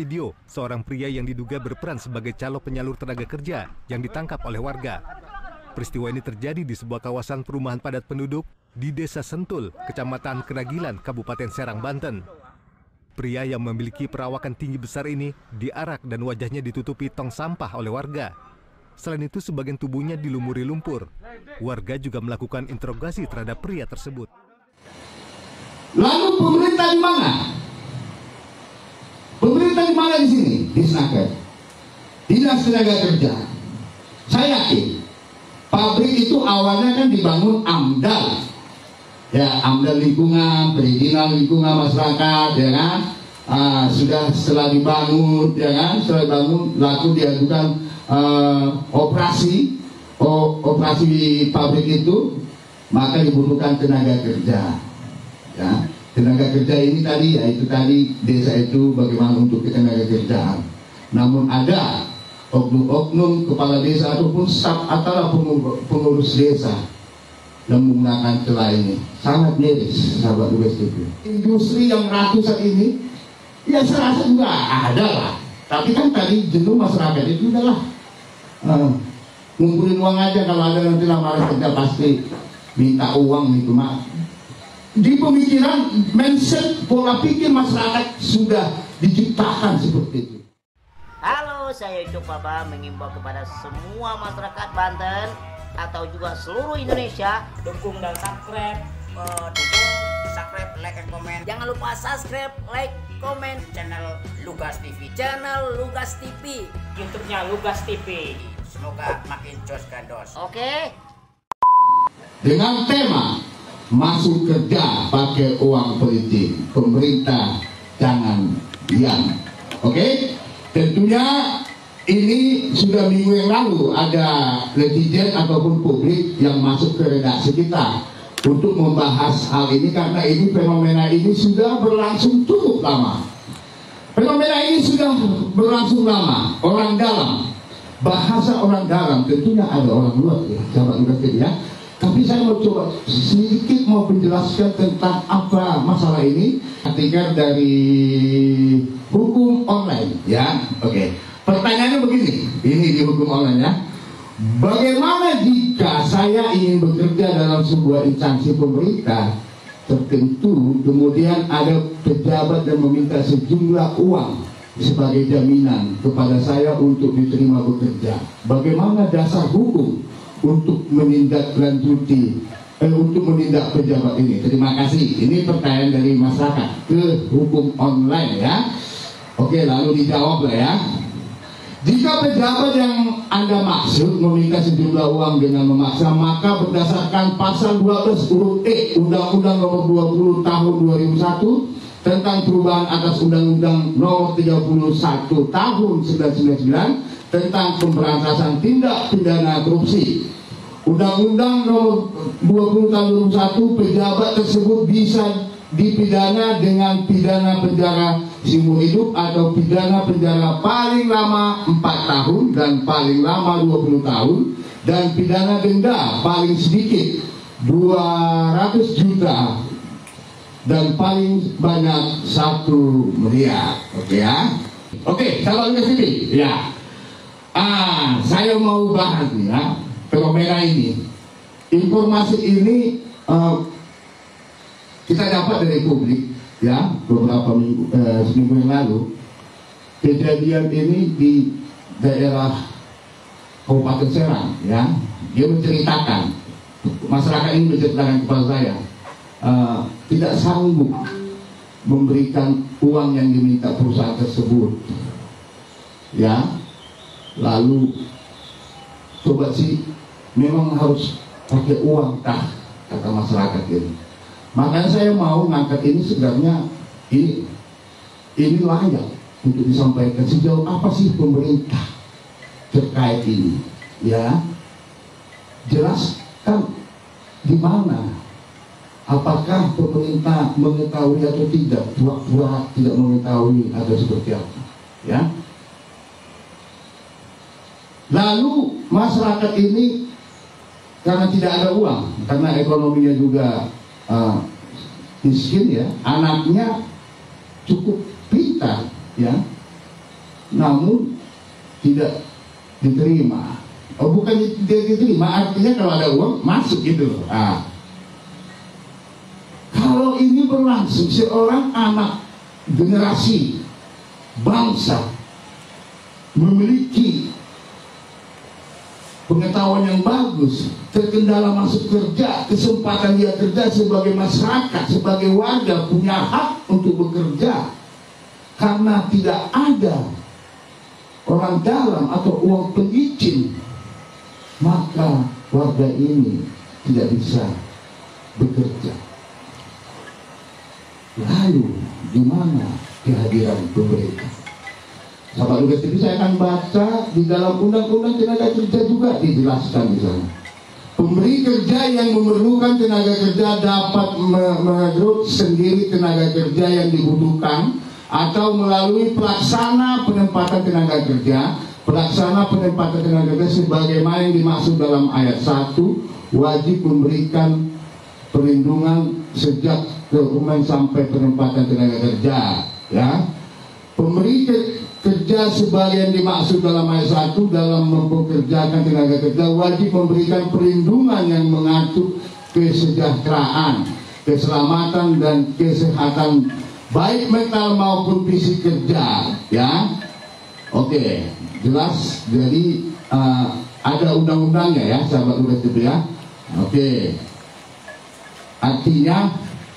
Video seorang pria yang diduga berperan sebagai calo penyalur tenaga kerja yang ditangkap oleh warga. Peristiwa ini terjadi di sebuah kawasan perumahan padat penduduk di Desa Sentul, Kecamatan Kenagilan, Kabupaten Serang, Banten. Pria yang memiliki perawakan tinggi besar ini diarak dan wajahnya ditutupi tong sampah oleh warga. Selain itu, sebagian tubuhnya dilumuri lumpur. Warga juga melakukan interogasi terhadap pria tersebut. Lalu pemerintah di mana? Pemerintah di mana di sini? Di Snaker. Dinas Tenaga Kerja. Saya yakin pabrik itu awalnya kan dibangun AMDAL. Ya, AMDAL lingkungan, perizinan lingkungan masyarakat, ya kan? Sudah setelah dibangun, ya kan? Setelah dibangun, lalu diajukan operasi pabrik itu, maka dibutuhkan tenaga kerja. Ya. Tenaga kerja ini tadi, yaitu tadi desa itu bagaimana untuk tenaga kerjaan. Namun ada oknum-oknum kepala desa ataupun staf atau pengurus desa yang menggunakan celah ini. Sangat miris, sahabat Lugas TV. Industri yang ratusan ini, ya saya rasa juga ada lah. Tapi kan tadi jenuh masyarakat itu adalah ngumpulin uang aja. Kalau ada nanti lamaran kerja pasti minta uang gitu, mak. Di pemikiran, mindset, pola pikir masyarakat sudah diciptakan seperti itu. Halo, saya Ucup Baba mengimbau kepada semua masyarakat Banten atau juga seluruh Indonesia, dukung dan subscribe, like, dan komen. Jangan lupa subscribe, like, komen channel Lugas TV, YouTube-nya Lugas TV. Semoga makin jos gandos. Oke. Dengan tema masuk kerja pakai uang politik, pemerintah jangan diam. Oke? Tentunya ini sudah minggu yang lalu ada netizen ataupun publik yang masuk ke redaksi kita untuk membahas hal ini, karena ini fenomena ini sudah berlangsung cukup lama. Fenomena ini sudah berlangsung lama. Orang dalam, bahasa orang dalam, tentunya ada orang luar ya, sahabat Lugas ya. Tapi saya mau coba sedikit mau menjelaskan tentang apa masalah ini. Ketika dari hukum online, ya, oke. Pertanyaannya begini, ini di hukum online ya. Bagaimana jika saya ingin bekerja dalam sebuah instansi pemerintah tertentu, kemudian ada pejabat yang meminta sejumlah uang sebagai jaminan kepada saya untuk diterima bekerja? Bagaimana dasar hukum untuk menindaklanjuti untuk menindak pejabat ini? Terima kasih. Ini pertanyaan dari masyarakat ke hukum online ya. Oke, lalu dijawab lah ya. Jika pejabat yang Anda maksud meminta sejumlah uang dengan memaksa, maka berdasarkan pasal 12 huruf E Undang-Undang Nomor 20 Tahun 2001 tentang perubahan atas Undang-Undang Nomor 31 Tahun 1999 tentang pemberantasan tindak pidana korupsi, Undang-Undang Nomor 20 Tahun 2001, pejabat tersebut bisa dipidana dengan pidana penjara seumur hidup atau pidana penjara paling lama 4 tahun dan paling lama 20 tahun dan pidana denda paling sedikit 200 juta dan paling banyak 1 miliar. Oke ya. Oke, sahabat Lugas TV ya. Saya mau bahas ya fenomena ini. Informasi ini kita dapat dari publik ya beberapa seminggu yang lalu. Kejadian ini di daerah Kabupaten Serang ya. Dia menceritakan, masyarakat ini menceritakan kepada saya tidak sanggup memberikan uang yang diminta perusahaan tersebut ya. Lalu coba sih memang harus pakai uang kah, kata masyarakat ini. Makanya saya mau ngangkat ini sebenarnya ini layak untuk disampaikan sejauh apa sih pemerintah terkait ini ya. Jelaskan di mana, apakah pemerintah mengetahui atau tidak, pura-pura tidak mengetahui atau seperti apa ya. Lalu masyarakat ini karena tidak ada uang, karena ekonominya juga miskin ya, anaknya cukup pintar ya, namun tidak diterima. Oh, bukan tidak diterima, artinya kalau ada uang masuk gitu loh. Kalau ini berlangsung, seorang anak generasi bangsa memiliki pengetahuan yang bagus, terkendala masuk kerja, kesempatan dia kerja sebagai masyarakat, sebagai warga, punya hak untuk bekerja, karena tidak ada orang dalam atau uang pelicin, maka warga ini tidak bisa bekerja. Lalu gimana kehadiran pemerintah? Sahabat Lugas TV, saya akan baca di dalam Undang-Undang Tenaga Kerja juga dijelaskan di sana. Pemberi kerja yang memerlukan tenaga kerja dapat merekrut sendiri tenaga kerja yang dibutuhkan atau melalui pelaksana penempatan tenaga kerja. Pelaksana penempatan tenaga kerja sebagaimana yang dimaksud dalam ayat 1 wajib memberikan perlindungan sejak keumuman sampai penempatan tenaga kerja. Ya, pemberi kerja sebagai yang dimaksud dalam ayat 1 dalam mempekerjakan tenaga kerja wajib memberikan perlindungan yang mengatur kesejahteraan, keselamatan dan kesehatan baik mental maupun fisik kerja. Ya, oke, jelas. Jadi ada undang-undangnya ya, sahabat Lugas TV ya. Oke, artinya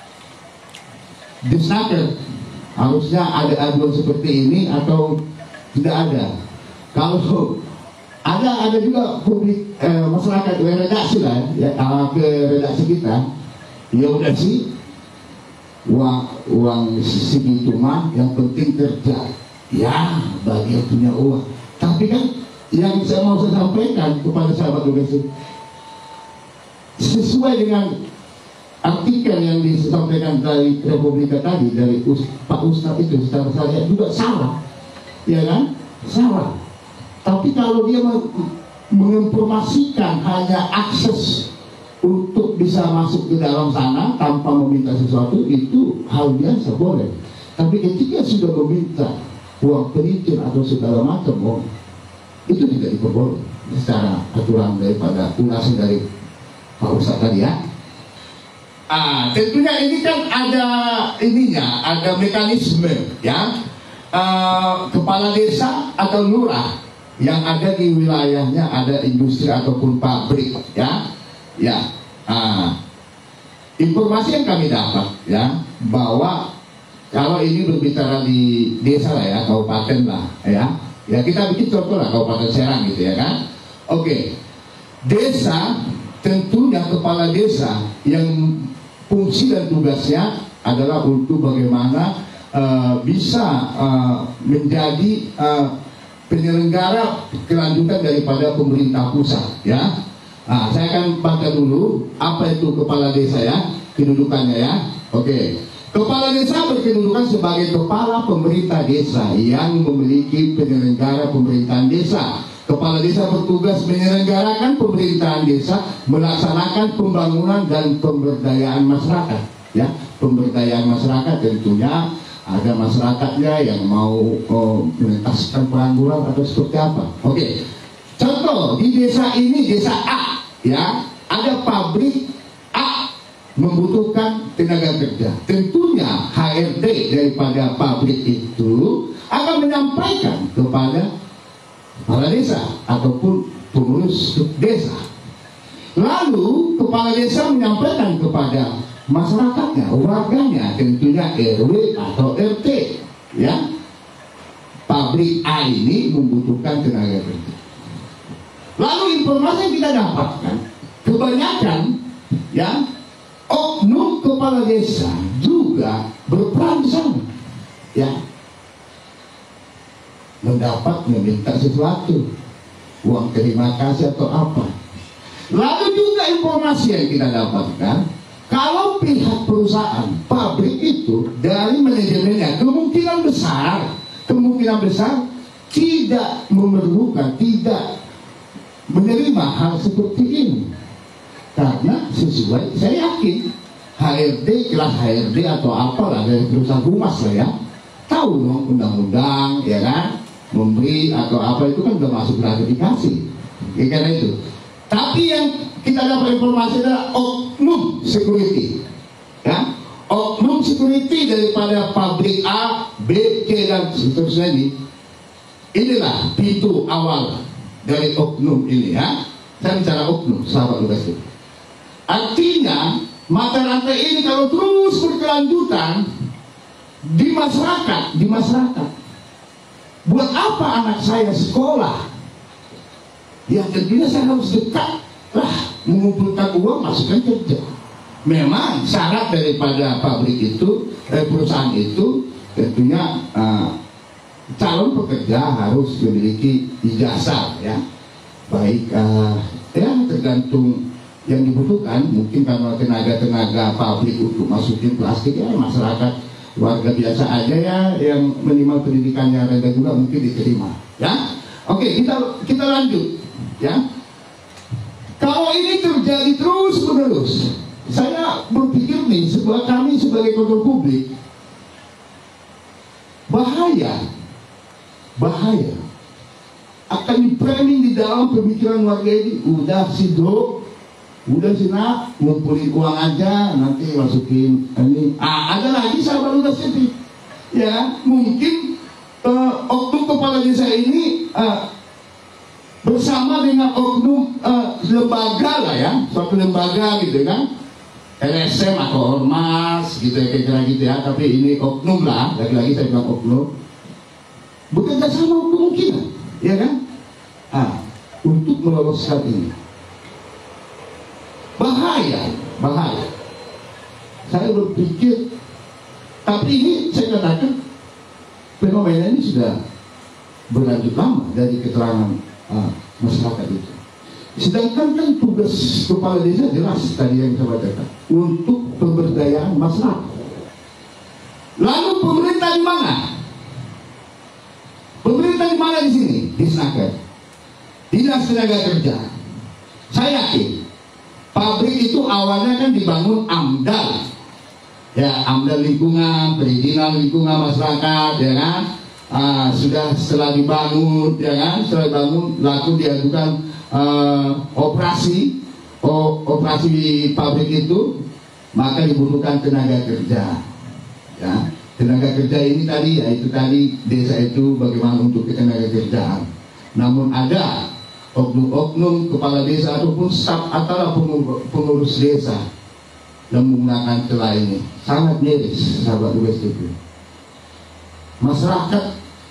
disnaker harusnya ada aduan seperti ini atau tidak ada. Kalau ada juga publik masyarakat redaksi lah ya, ke redaksi kita, ya udah sih uang segitu mah yang penting kerja ya bagi yang punya uang. Tapi kan yang saya mau sampaikan kepada sahabat Lugas, sesuai dengan artikel yang disampaikan dari Republika tadi, dari Pak Ustadz itu, secara saya juga salah, ya kan? Salah. Tapi kalau dia menginformasikan hanya akses untuk bisa masuk ke dalam sana tanpa meminta sesuatu, itu hal biasa, boleh. Tapi ketika sudah meminta uang pelicin atau segala macam, itu tidak diperbolehkan secara aturan daripada ulasan dari Pak Ustadz tadi ya. Tentunya ini kan ada ininya, ada mekanisme ya. Kepala desa atau lurah yang ada di wilayahnya ada industri ataupun pabrik ya. Ya. Informasi yang kami dapat ya, bahwa kalau ini berbicara di desa lah ya, kabupaten lah ya. Ya kita bikin contoh lah Kabupaten Serang gitu ya kan. Oke. Desa tentunya kepala desa yang fungsi dan tugasnya adalah untuk bagaimana bisa menjadi penyelenggara kelanjutan daripada pemerintah pusat ya. Saya akan baca dulu apa itu kepala desa ya, kedudukannya ya. Oke. Kepala desa berkedudukan sebagai kepala pemerintah desa yang memiliki penyelenggara pemerintahan desa. Kepala desa bertugas menyelenggarakan pemerintahan desa, melaksanakan pembangunan dan pemberdayaan masyarakat. Ya, pemberdayaan masyarakat tentunya ada masyarakatnya yang mau menuntaskan pengangguran atau seperti apa. Oke, contoh di desa ini, desa A, ya, ada pabrik A membutuhkan tenaga kerja. Tentunya HRD daripada pabrik itu akan menyampaikan kepada kepala desa ataupun pengurus desa. Lalu kepala desa menyampaikan kepada masyarakatnya, warganya, tentunya RW atau RT, ya, pabrik A ini membutuhkan tenaga kerja. Lalu informasi yang kita dapatkan, kebanyakan, ya, oknum kepala desa juga berperan di sana, ya. Meminta sesuatu, uang terima kasih atau apa. Lalu juga informasi yang kita dapatkan, kalau pihak perusahaan pabrik itu dari manajemennya kemungkinan besar tidak memerlukan, tidak menerima hal seperti ini, karena sesuai, saya yakin HRD, kelas HRD atau apalah dari perusahaan humas lah ya, tahu dong undang-undang ya kan. memberi atau apa itu kan udah masuk gratifikasi. Ya, karena itu. Tapi yang kita dapat informasi adalah oknum security, ya, oknum security daripada pabrik A, B, C dan seterusnya ini. Inilah pintu awal dari oknum ini, ya. Saya bicara oknum, sahabat Lukas. Artinya mata rantai ini kalau terus berkelanjutan di masyarakat, buat apa anak saya sekolah? Ya tentunya saya harus dekat lah, mengumpulkan uang masukkan kerja. Memang syarat daripada pabrik itu, perusahaan itu tentunya calon pekerja harus memiliki ijazah, ya, baik ya tergantung yang dibutuhkan. Mungkin karena tenaga pabrik untuk masukin plastik, ya masyarakat warga biasa aja ya yang minimal pendidikannya rendah juga mungkin diterima, ya. Oke, kita lanjut, ya. Kalau ini terjadi terus menerus, saya berpikir nih, kami sebagai kontrol publik bahaya akan di-framing di dalam pemikiran warga ini. Udah si Do, udah si Nak, ngumpulin uang aja, nanti masukin ini. Ada lagi sahabat udah sedih, ya, mungkin oknum kepala desa ini bersama dengan oknum lembaga lah, ya, suatu lembaga gitu kan, LSM atau ormas gitu ya, kira-kira gitu ya. Tapi ini oknum lah, lagi-lagi saya bilang oknum, bekerja sama kemungkinan, ya kan, untuk meloloskan ini. Bahaya. Saya berpikir, tapi ini saya katakan fenomena ini sudah berlanjut lama dari keterangan masyarakat itu. Sedangkan kan tugas kepala desa jelas tadi yang saya bacakan, untuk pemberdayaan masyarakat. Lalu pemerintah di mana? Pemerintah di mana di sini? Di Snaker, Dinas Tenaga Kerja. Saya yakin pabrik itu awalnya kan dibangun AMDAL, ya, AMDAL lingkungan, perizinan lingkungan masyarakat, ya kan. Sudah setelah dibangun, ya kan, laku diadukan operasi pabrik itu, maka dibutuhkan tenaga kerja, ya. Tenaga kerja ini tadi, yaitu tadi desa itu bagaimana untuk tenaga kerjaan. Namun ada oknum kepala desa ataupun staf atau pengurus desa yang menggunakan celah ini. Sangat miris, sahabat USTP. Masyarakat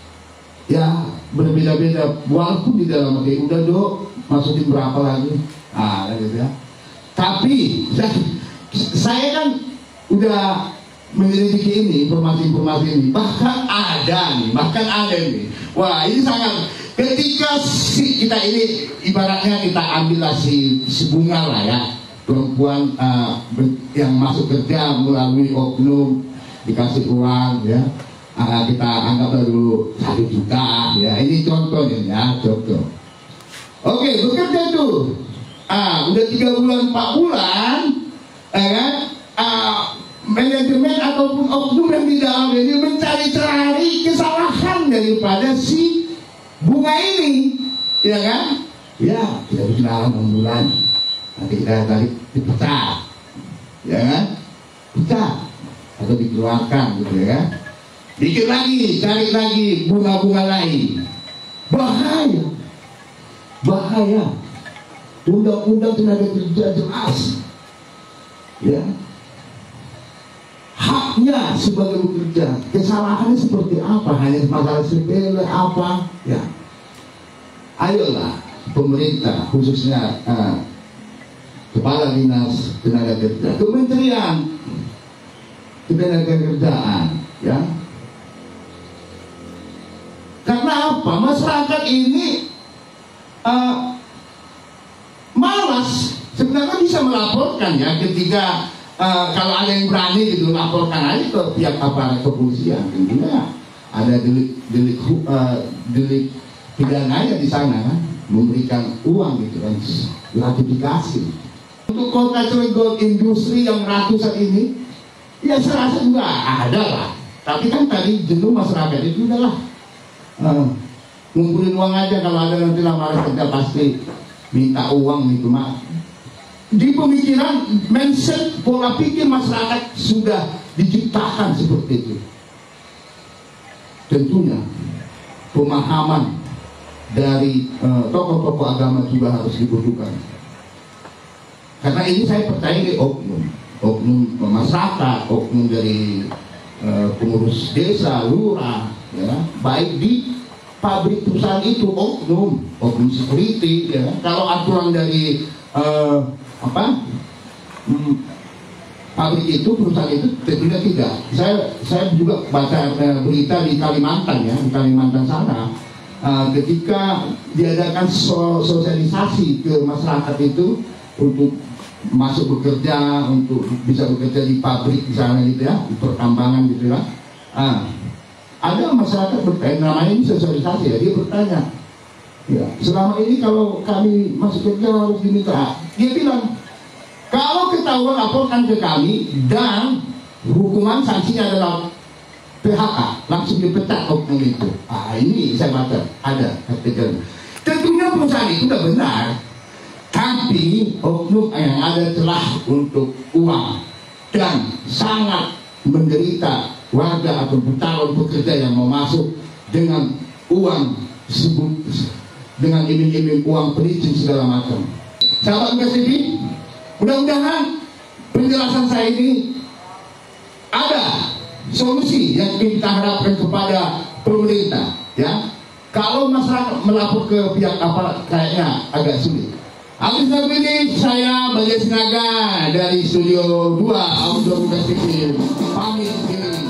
ya berbeda-beda, walaupun di dalam udah Do masukin berapa lagi, gitu ya. Tapi saya kan udah menyelidiki ini, informasi-informasi ini, bahkan ada nih. Wah, ini sangat, ketika kita ini ibaratnya kita ambillah si bunga lah, ya, perempuan yang masuk kerja melalui oknum, dikasih uang, ya, kita anggap dulu 1 juta, ya, ini contohnya, ya, contoh. Oke, bekerja tuh, udah 3 bulan 4 bulan, ya kan, manajemen ataupun oknum yang di dalam ini mencari-cari kesalahan daripada si bunga ini, ya kan, ya, kita bikin alam 6 bulan, nanti kita tarik dipecat, ya kan, pecat atau dikeluarkan gitu, ya kan. Bikin lagi, cari lagi bunga-bunga lain. Bahaya. Undang-undang tenaga kerja jelas, ya, haknya sebagai bekerja. Kesalahannya seperti apa? Hanya masalah sepele apa? Ya, ayolah pemerintah, khususnya Kepala Dinas Tenaga Kerja, Kementerian Tenaga Kerjaan, ya. Karena apa? Masyarakat ini malas. Sebenarnya bisa melaporkan, ya, ketika kalau ada yang berani gitu, laporkan aja ke pihak aparat kepolisian. Tentunya ada delik pidananya di sana, kan, memberikan uang gitu kan, gratifikasi. Untuk kota Cilegon industri yang ratusan ini, ya saya rasa juga ada lah. Tapi kan tadi jenuh masyarakat itu udahlah, ngumpulin uang aja, kalau ada nanti lamaran kerja pasti minta uang itu mah. Di pemikiran, mindset, pola pikir masyarakat sudah diciptakan seperti itu. Tentunya pemahaman dari tokoh-tokoh agama juga harus dibutuhkan. Karena ini saya percaya di oknum masyarakat, oknum dari pengurus desa, lurah, ya, baik di pabrik perusahaan itu oknum security, ya. Kalau aturan dari pabrik itu, perusahaan itu tentunya tidak. Saya juga baca berita di Kalimantan, ya, di Kalimantan sana, ketika diadakan sosialisasi ke masyarakat itu untuk masuk bekerja, untuk bisa bekerja di pabrik di sana gitu ya, di pertambangan gitu ya. Ada masyarakat bertanya, namanya ini sosialisasi ya, dia bertanya, ya, selama ini kalau kami masuk kerja harus diminta. Dia bilang, kalau ketahuan laporkan ke kami dan hukuman sanksinya adalah PHK, langsung dipecat oknum itu. Ini saya baca ada kategori. Tentunya perusahaan itu sudah benar, tapi oknum yang ada telah untuk uang dan sangat menderita warga atau calon pekerja yang mau masuk dengan uang dengan iming-iming uang pelicin segala macam. Sahabat PSTV, mudah-mudahan penjelasan saya ini ada solusi yang kita harapkan kepada pemerintah, ya. Kalau masyarakat melapor ke pihak aparat kayaknya agak sulit. Habis ini saya Baja Sinaga dari Studio 2 Outdoor PSTV pamit diri.